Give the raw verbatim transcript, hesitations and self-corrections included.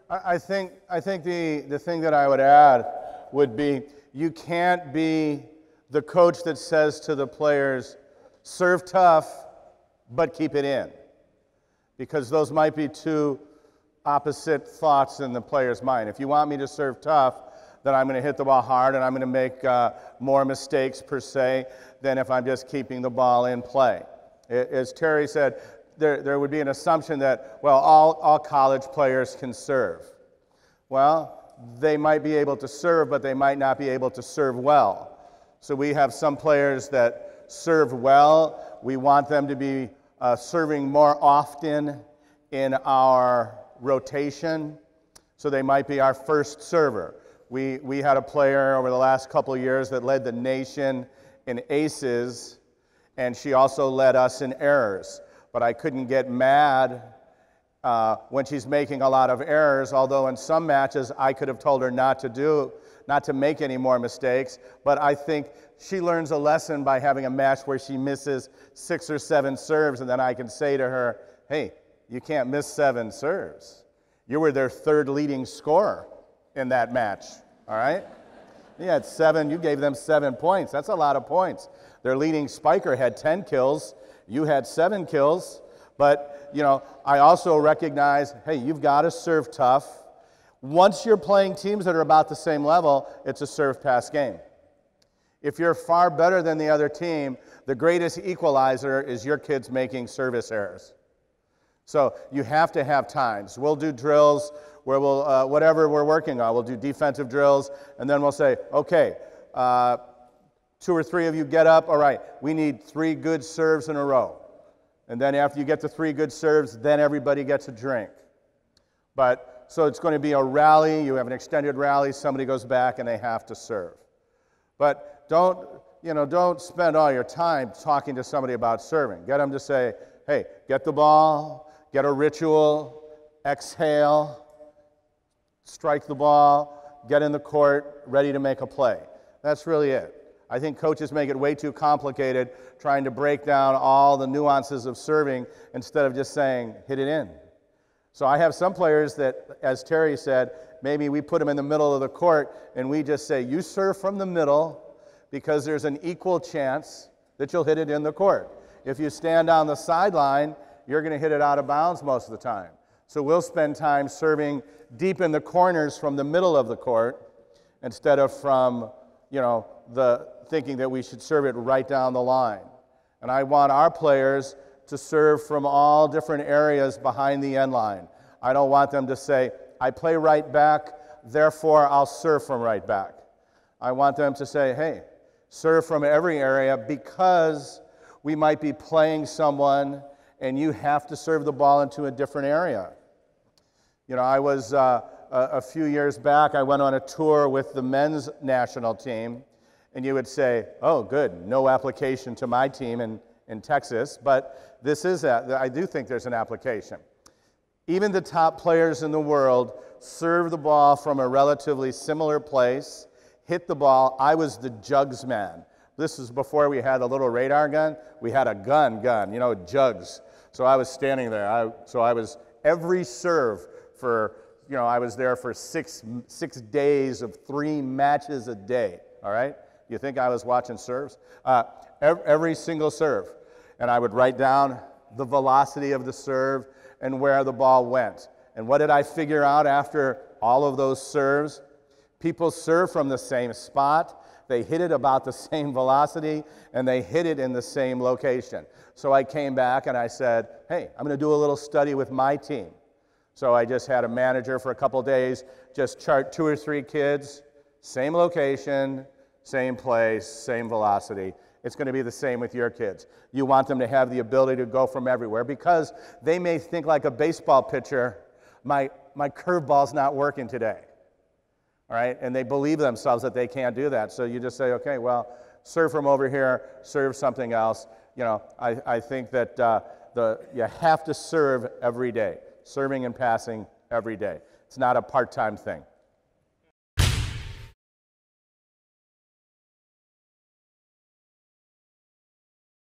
I, I think, I think the, the thing that I would add would be you can't be the coach that says to the players, serve tough, but keep it in. Because those might be two opposite thoughts in the player's mind. If you want me to serve tough, then I'm going to hit the ball hard and I'm going to make uh, more mistakes per se than if I'm just keeping the ball in play. As Terry said, there, there would be an assumption that, well, all, all college players can serve. Well, they might be able to serve, but they might not be able to serve well. So we have some players that serve well. We want them to be uh, serving more often in our rotation. So they might be our first server. We, we had a player over the last couple of years that led the nation in aces, and she also led us in errors. But I couldn't get mad uh, when she's making a lot of errors, although in some matches I could have told her not to do, not to make any more mistakes. But I think she learns a lesson by having a match where she misses six or seven serves, and then I can say to her, hey, you can't miss seven serves. You were their third leading scorer in that match, all right? You had seven, you gave them seven points. That's a lot of points. Their leading spiker had ten kills. You had seven kills. But, you know, I also recognize, hey, you've got to serve tough. Once you're playing teams that are about the same level, it's a serve-pass game. If you're far better than the other team, the greatest equalizer is your kids making service errors. So you have to have times. We'll do drills where we'll, uh, whatever we're working on, we'll do defensive drills, and then we'll say, okay, uh, two or three of you get up, all right, we need three good serves in a row. And then after you get to three good serves, then everybody gets a drink. But, so it's going to be a rally, you have an extended rally, somebody goes back and they have to serve. But don't, you know, don't spend all your time talking to somebody about serving. Get them to say, hey, get the ball, get a ritual, exhale, strike the ball, get in the court, ready to make a play. That's really it. I think coaches make it way too complicated trying to break down all the nuances of serving instead of just saying, hit it in. So I have some players that, as Terry said, maybe we put them in the middle of the court and we just say, you serve from the middle because there's an equal chance that you'll hit it in the court. If you stand on the sideline, you're going to hit it out of bounds most of the time. So we'll spend time serving deep in the corners from the middle of the court instead of from, you know, the thinking that we should serve it right down the line. And I want our players to serve from all different areas behind the end line. I don't want them to say, I play right back, therefore I'll serve from right back. I want them to say, hey, serve from every area because we might be playing someone and you have to serve the ball into a different area. You know, I was, uh, a, a few years back, I went on a tour with the men's national team, and you would say, oh, good, no application to my team in, in Texas, but this is, a, I do think there's an application. Even the top players in the world serve the ball from a relatively similar place, hit the ball. I was the jugs man. This is before we had a little radar gun. We had a gun gun, you know, jugs. So I was standing there. I, so I was every serve for, you know, I was there for six, six days of three matches a day, all right? You think I was watching serves? Uh, every, every single serve. And I would write down the velocity of the serve and where the ball went. And what did I figure out after all of those serves? People serve from the same spot, they hit it about the same velocity, and they hit it in the same location. So I came back and I said, hey, I'm going to do a little study with my team. So I just had a manager for a couple days, just chart two or three kids, same location, same place, same velocity. It's going to be the same with your kids. You want them to have the ability to go from everywhere because they may think like a baseball pitcher, my, my curveball's not working today. All right? And they believe themselves that they can't do that. So you just say, okay, well, serve from over here, serve something else. You know, I, I think that uh, the, you have to serve every day, serving and passing every day. It's not a part-time thing.